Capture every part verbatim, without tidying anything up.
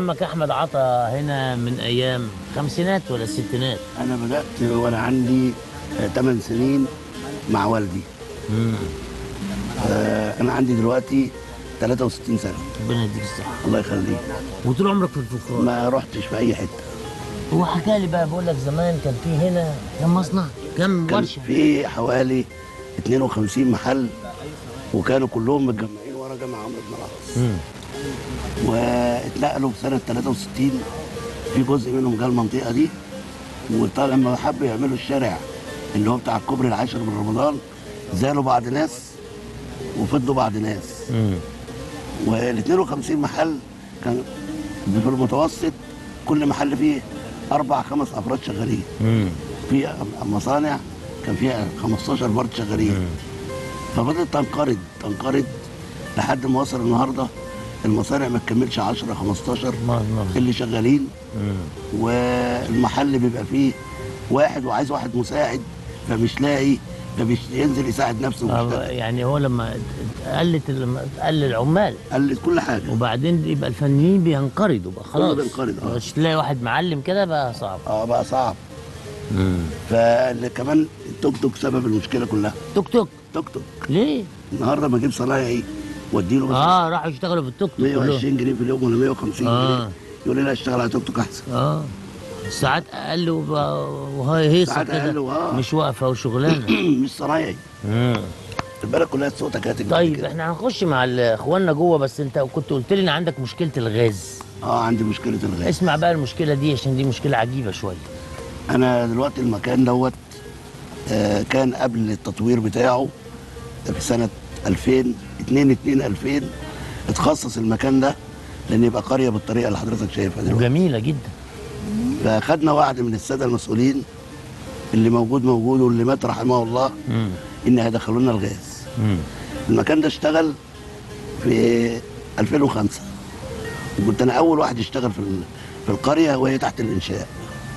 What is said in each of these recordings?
عمك احمد عطا هنا من ايام خمسينات ولا الستينات؟ انا بدات وانا عندي ثمان سنين مع والدي. امم آه، انا عندي دلوقتي ثلاثة وستين سنه. ربنا يديك الصحه. الله يخليك. وطول عمرك في الفخار؟ ما رحتش في اي حته. هو حكى لي بقى، بقول لك زمان كان في هنا كم مصنع، كم كان ورشه؟ في حوالي اثنين وخمسين محل، وكانوا كلهم متجمعين ورا جامع عمرو بن العاص. امم واتنقلوا في سنه ثلاثة وستين، في جزء منهم جه المنطقه دي، وطبعا لما حبوا يعملوا الشارع اللي هو بتاع الكوبري العاشر من رمضان، زالوا بعض ناس وفضوا بعض ناس. امم وال اثنين وخمسين محل كان في المتوسط كل محل فيه اربع خمس افراد شغالين. امم في مصانع كان فيها خمستاشر فرد شغالين. فبدات تنقرض تنقرض لحد ما وصل النهارده المصانع ما تكملش عشرة خمستاشر اللي شغالين. امم والمحل بيبقى فيه واحد وعايز واحد مساعد، فمش لاقي، فمش ينزل يساعد نفسه ويشتغل. يعني هو لما قلت لما قل العمال قلت كل حاجه، وبعدين يبقى الفنيين بينقرضوا بقى خلاص. كله بينقرض. اه مش تلاقي واحد معلم كده بقى صعب. اه بقى صعب. امم فكمان التوك توك سبب المشكله كلها. توك توك توك توك ليه؟ النهارده ما اجيب صنايعي واديله مثلا اه راحوا يشتغلوا في التوك توك مية وعشرين جنيه في اليوم ولا مية وخمسين آه. جنيه، يقول لي لا اشتغل على توك توك احسن. اه ساعات اقل وب- وهي هيصه ساعات كده، أقل وآه. مش واقفه وشغلانه. مش صنايعي. امم البلد كلها صوتها كاتب. طيب كده. احنا هنخش مع ال- اخواننا جوه، بس انت كنت قلت لي ان عندك مشكله الغاز. اه عندي مشكله الغاز. اسمع بقى المشكله دي عشان دي مشكله عجيبه شويه. انا دلوقتي المكان دوت آه كان قبل التطوير بتاعه في سنه ألفين اتنين اتنين ألفين اتخصص المكان ده لان يبقى قريه بالطريقه اللي حضرتك شايفها دلوقتي. وجميله جدا. فاخدنا وعد من الساده المسؤولين، اللي موجود موجود واللي مات رحمه الله، امم ان هيدخلوا لنا الغاز. امم المكان ده اشتغل في ألفين وخمسة، وكنت انا اول واحد يشتغل في ال- في القريه وهي تحت الانشاء.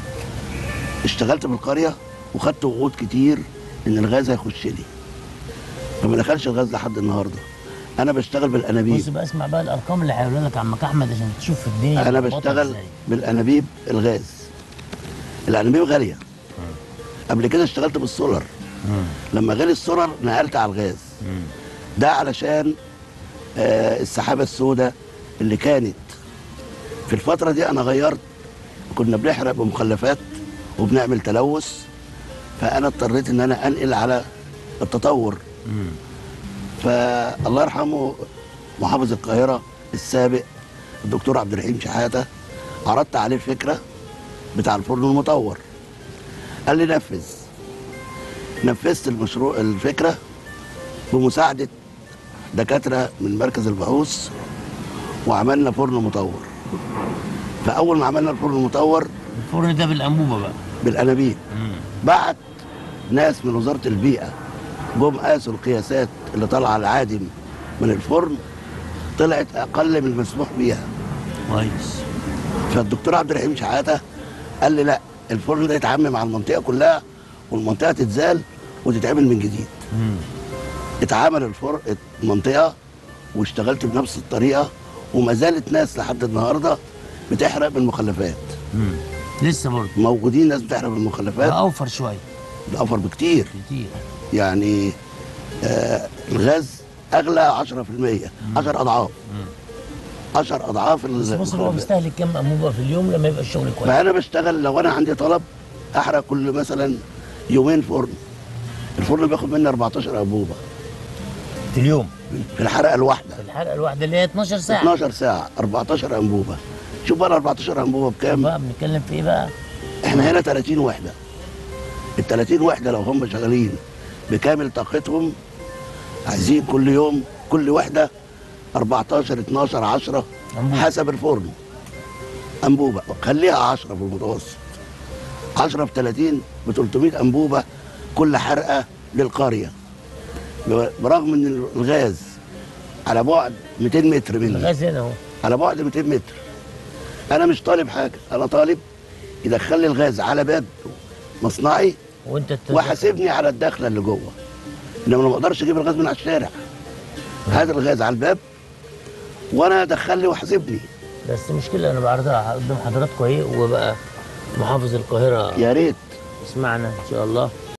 اشتغلت في القريه وخدت وعود كتير ان الغاز هيخش لي، فما دخلش الغاز لحد النهارده. انا بشتغل بالانابيب. بص بقى، اسمع بقى الارقام اللي هيقولها لك عمك احمد عشان تشوف الدنيا. انا متلخبطة بشتغل إزاي. بالانابيب الغاز. الانابيب غاليه. قبل كده اشتغلت بالسولر. مم. لما غلي السولر نقلت على الغاز. مم. ده علشان آه السحابه السوداء اللي كانت في الفتره دي. انا غيرت، كنا بنحرق بمخلفات وبنعمل تلوث، فانا اضطريت ان انا انقل على التطور. مم. فالله يرحمه محافظ القاهره السابق الدكتور عبد الرحيم شحاته، عرضت عليه الفكره بتاع الفرن المطور. قال لي نفذ. نفذت المشروع الفكره بمساعده دكاتره من مركز البحوث، وعملنا فرن مطور. فاول ما عملنا الفرن المطور الفرن ده بالانبوبه بقى. بالانابيب، مم. بعت ناس من وزاره البيئه جم قاسوا القياسات اللي طالعه العادم من الفرن، طلعت اقل من المسموح بيها. كويس. فالدكتور عبد الرحيم شحاته قال لي لا، الفرن ده يتعمم على المنطقه كلها والمنطقه تتزال وتتعمل من جديد. مم. اتعمل الفرن المنطقه واشتغلت بنفس الطريقه، وما زالت ناس لحد النهارده بتحرق بالمخلفات. مم. لسه برضه موجودين ناس بتحرق بالمخلفات. اوفر شويه. ده اوفر بكتير. كتير. يعني آه الغاز اغلى عشرة في المية، عشر اضعاف. عشر اضعاف بس بص، هو المخلفات. بيستهلك كام انبوبه في اليوم لما يبقى الشغل كويس؟ فانا بشتغل لو انا عندي طلب احرق كل مثلا يومين فرن. الفرن بياخد مني أربعتاشر انبوبه في اليوم. في الحرقه الواحده. في الحلقه الواحده اللي هي اتناشر ساعه. اتناشر ساعه أربعتاشر انبوبه. شوف بقى ال أربعتاشر انبوبه بكام؟ بقى بنتكلم في ايه بقى؟ احنا هنا تلاتين وحده. ال تلاتين وحده لو هم شغالين بكامل طاقتهم، عايزين كل يوم كل وحده أربعتاشر اتناشر عشرة أنبوبة. حسب الفرن. انبوبه، خليها عشرة في المتوسط. عشرة في تلاتين ب تلتمية انبوبه كل حرقه للقريه. برغم ان الغاز على بعد ميتين متر مني. الغاز هنا اهو. على بعد ميتين متر. انا مش طالب حاجه، انا طالب يدخل لي الغاز على باب مصنعي وانت الت... وحاسبني على الدخله اللي جوه. انما انا ما اقدرش اجيب الغاز من على الشارع. هذا الغاز على الباب وانا ادخل لي وحاسبني. بس مشكله انا بعرضها قدام حضراتكم اهي، وبقى محافظ القاهره يا ريت. اسمعنا ان شاء الله.